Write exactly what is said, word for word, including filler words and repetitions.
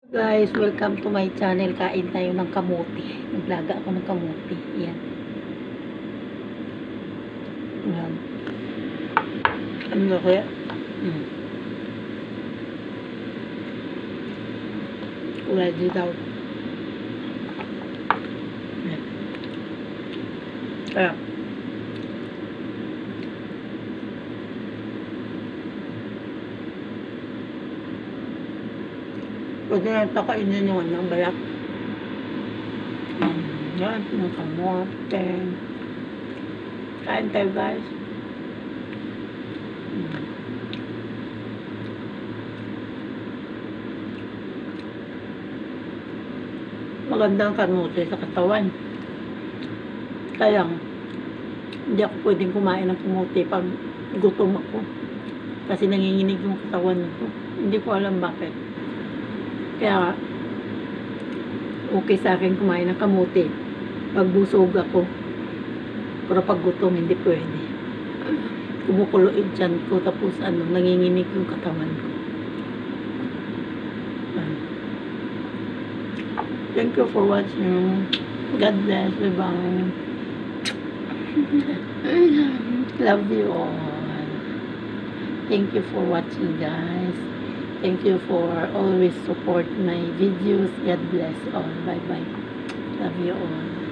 Guys, welcome to my channel. Kain tayo ng kamuti. Naglaga ako ng kamuti. Yan. Yan. Ano na kaya? Hmm. Kulay di daw. Yan. Kaya. Pwede na takainin yung ano, bayak. Um, yan, ng kamote. Kain tayo, guys. Hmm. Magandang kamote sa katawan. Kaya, hindi ako pwedeng kumain ng kamote pag gutom ako. Kasi nanginginig yung katawan ko. Hindi ko alam bakit. Kaya, okay sa akin kumain ng kamote. Pag busog ako. Pero pag gutom, hindi pwede. Kumukulo yung tiyan ko. Tapos, ano, nanginginig yung katawan ko. Thank you for watching. God bless. Bye-bye. Love you all. Thank you for watching, guys. Thank you for always support my videos. God bless all. Bye bye. Love you all.